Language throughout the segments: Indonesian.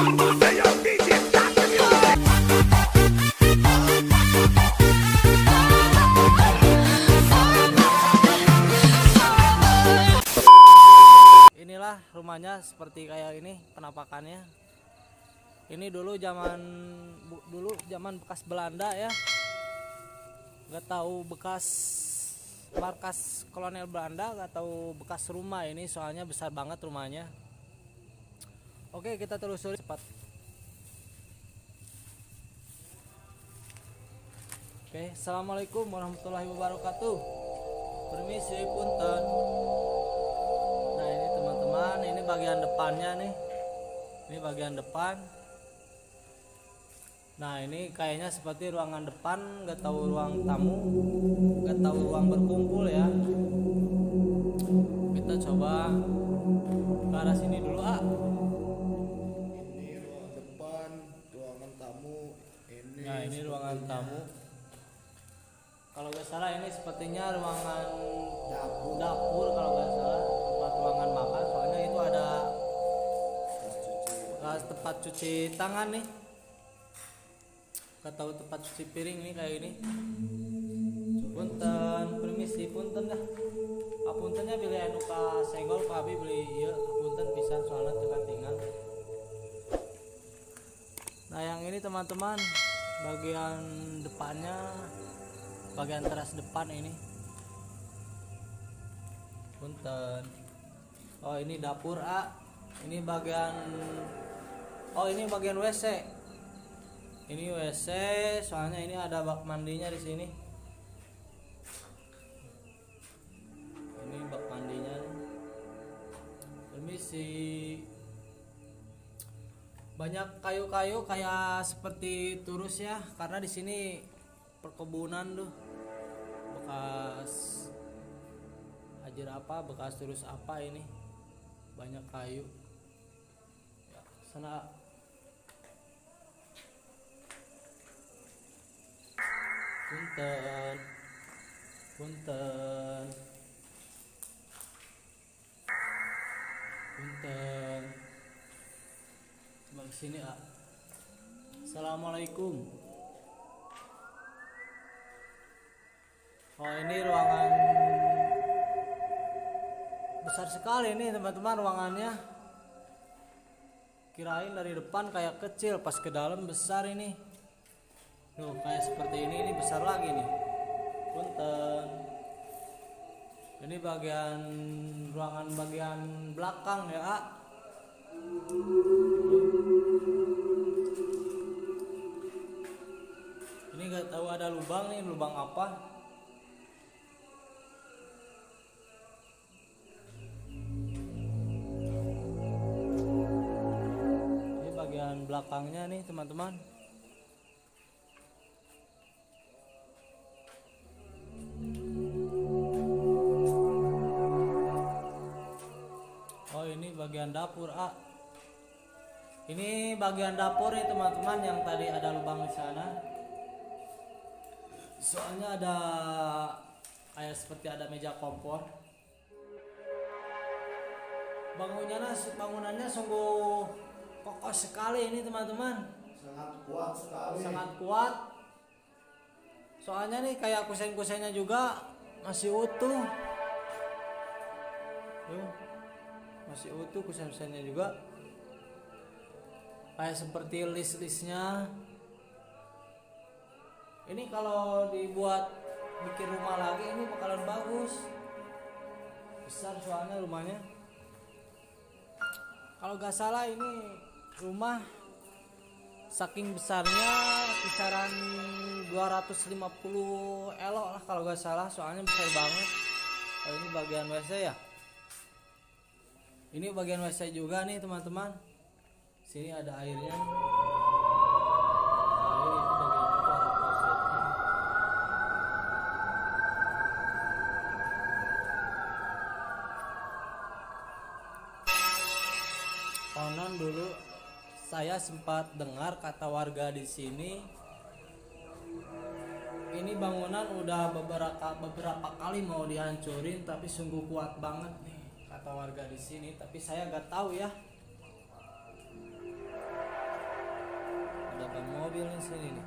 Inilah rumahnya seperti kayak ini penampakannya. Ini dulu zaman bekas Belanda ya. Gak tahu bekas markas kolonel Belanda, gak tahu bekas rumah ini, soalnya besar banget rumahnya. Oke, kita telusuri cepat. Oke, assalamualaikum warahmatullahi wabarakatuh. Permisi punten. Nah ini teman-teman, ini bagian depannya nih. Ini bagian depan. Nah ini kayaknya seperti ruangan depan, gak tahu ruang tamu, gak tahu ruang berkumpul ya. Kita coba ke arah sini dulu ah. Ini ruang depan, ruangan tamu. Nah ini ruangan tamu. Kalau nggak salah ini sepertinya ruangan dapur kalau nggak salah, tempat ruangan makan. Soalnya itu ada tempat cuci tangan nih. Gak tahu tempat cuci piring nih kayak ini. Punten, permisi punten dah. Apuntennya beli anu ka senggol ka abi beli ieu apunten pisan soalnya teu katingal. Nah, yang ini teman-teman bagian depannya, bagian teras depan ini. Punten. Oh, ini dapur A. Ini bagian WC. Ini WC, soalnya ini ada bak mandinya di sini. Ini bak mandinya. Permisi. Banyak kayu-kayu kayak seperti turus ya, karena di sini perkebunan tuh. Bekas hajar apa, bekas turus apa ini. Banyak kayu. Ya, sana punten, punten, punten. Coba kesini ah. Assalamualaikum. Oh ini ruangan besar sekali nih teman-teman ruangannya. Kirain dari depan kayak kecil, pas ke dalam besar ini. Tuh kayak seperti ini besar lagi nih. Punten. Ini ruangan bagian belakang ya. A. Ini gak tahu ada lubang nih, lubang apa? Ini bagian belakangnya nih teman-teman. Bagian dapur A. Ini bagian dapur nih teman-teman, yang tadi ada lubang di sana. Soalnya ada kayak seperti ada meja kompor. Bangunannya sungguh kokoh sekali ini teman-teman. Sangat kuat sekali. Sangat kuat. Soalnya nih kayak kusen-kusennya juga masih utuh. Tuh. Masih utuh kusen-kusennya juga, kayak seperti list-listnya. Ini kalau dibuat bikin rumah lagi ini bakalan bagus, besar soalnya rumahnya. Kalau gak salah ini rumah saking besarnya kisaran 250 elok lah kalau gak salah, soalnya besar banget. Oh, ini bagian WC ya. Ini bagian WC juga nih teman-teman. Sini ada airnya. Air itu bagian itu ada klosetnya. Konon dulu saya sempat dengar kata warga di sini, ini bangunan udah beberapa kali mau dihancurin, tapi sungguh kuat banget nih kata warga di sini, tapi saya gak tahu ya. sini nih.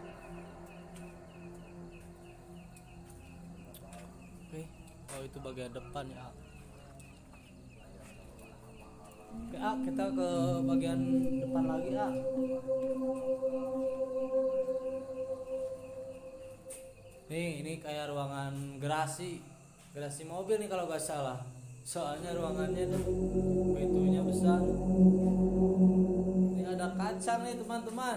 Oke, oh itu bagian depan ya. Oke, kita ke bagian depan lagi, Nih, ini kayak ruangan gerasi mobil nih kalau nggak salah. Soalnya ruangannya tuh pintunya besar. Ini ada kacang nih teman-teman.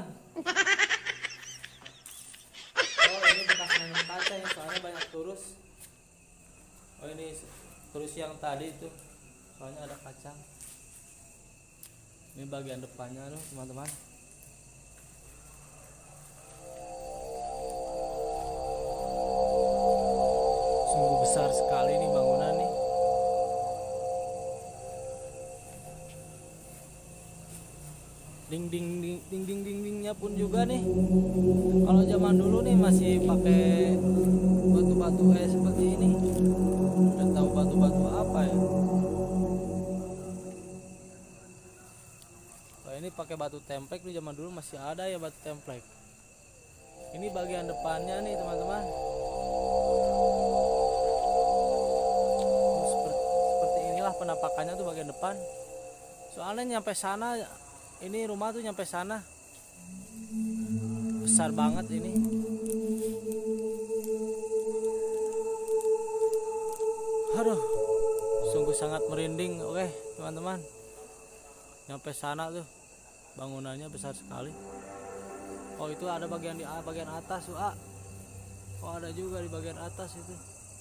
Oh ini bekas nanam kacang ya, soalnya banyak turus. Oh ini turus yang tadi itu, soalnya ada kacang. Ini bagian depannya tuh teman-teman. Sungguh besar sekali nih bangunan nih. Dindingnya pun juga nih. Kalau zaman dulu nih masih pakai batu-batu kayak seperti ini. Nggak tahu batu-batu apa ya. Kalau ini pakai batu templek nih, zaman dulu masih ada ya batu templek. Ini bagian depannya nih teman-teman. Seperti inilah penampakannya tuh bagian depan. Soalnya nyampe sana, ini rumah tuh nyampe sana. Besar banget ini. Aduh, sungguh sangat merinding. Oke teman-teman, nyampe sana tuh bangunannya besar sekali. Oh itu ada bagian di bagian atas tuh. Oh ada juga di bagian atas itu.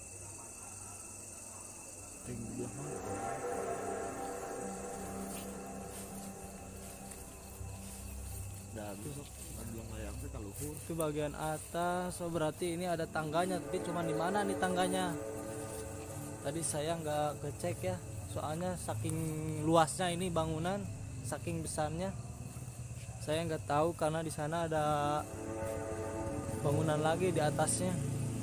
Itu bagian atas. Oh berarti ini ada tangganya, tapi cuma di mana nih tangganya? Tadi saya nggak ngecek ya, soalnya saking luasnya ini bangunan, saking besarnya, saya nggak tahu karena di sana ada bangunan lagi di atasnya.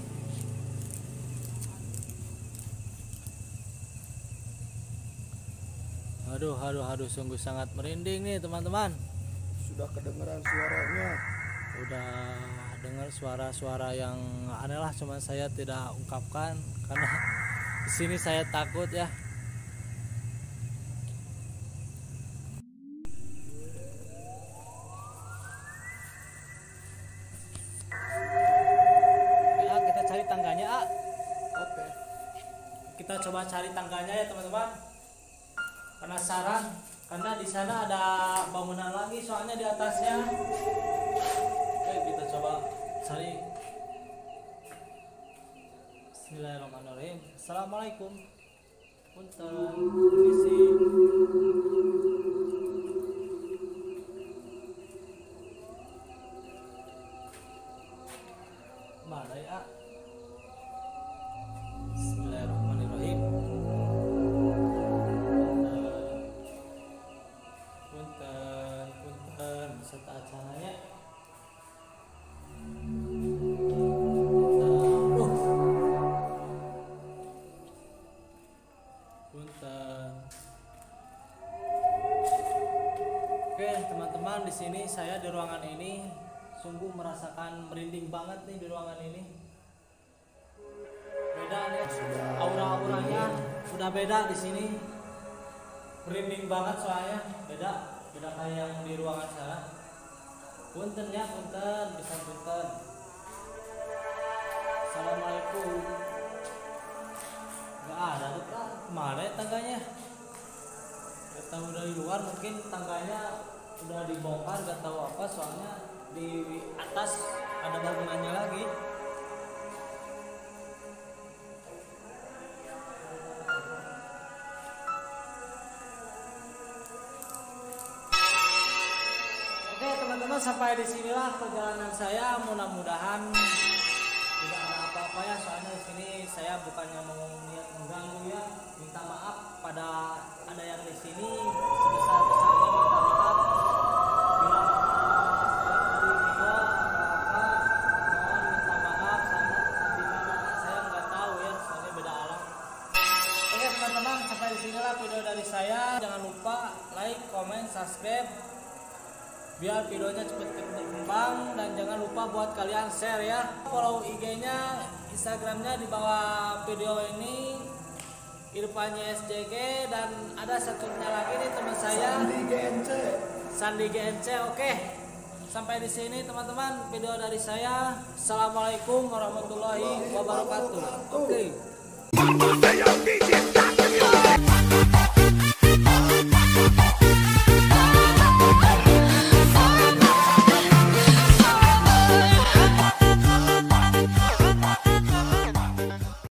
Aduh, sungguh sangat merinding nih teman-teman. Sudah kedengeran suaranya. Udah dengar suara-suara yang aneh lah, cuman saya tidak ungkapkan karena di sini saya takut ya. Ya, kita cari tangganya, Oke. Kita coba cari tangganya ya teman-teman. Penasaran karena di sana ada bangunan lagi soalnya di atasnya. Oke, kita coba cari. Bismillahirrahmanirrahim. Assalamualaikum. Punten, permisi. Mana ya? Bismillahirrahmanirrahim. Punten, serta acaranya. Oke teman-teman, di sini saya di ruangan ini sungguh merasakan merinding banget nih di ruangan ini. Beda nih, aura-auranya udah beda di sini. Merinding banget soalnya, beda kayak yang di ruangan sana. Punten ya, punten, bisa punten. Assalamualaikum. Gak ada tuh kan, kemana ya tangganya? Gak tahu dari luar, mungkin tangganya udah dibongkar, gak tahu apa, soalnya di atas ada bangunannya lagi. Oke teman-teman, sampai di sinilah perjalanan saya. Mudah-mudahan tidak ada apa-apa ya, soalnya di sini saya bukannya mau niat mengganggu ya. Minta maaf pada ada yang di sini, sebesar-besarnya minta maaf. Bila saya tadi video atau apa, mohon minta maaf. Sama di mana saya nggak tahu ya, soalnya beda alam. Oke teman-teman, sampai di sinilah video dari saya. Jangan lupa like, comment, subscribe biar videonya cepat berkembang. berkembang, dan jangan lupa buat kalian share ya. Follow IG-nya, Instagram-nya di bawah video ini, Irfanya SJG, dan ada satunya lagi nih teman saya, Sandi GNC. Oke, sampai di sini teman-teman video dari saya. Assalamualaikum warahmatullahi wabarakatuh. Oke.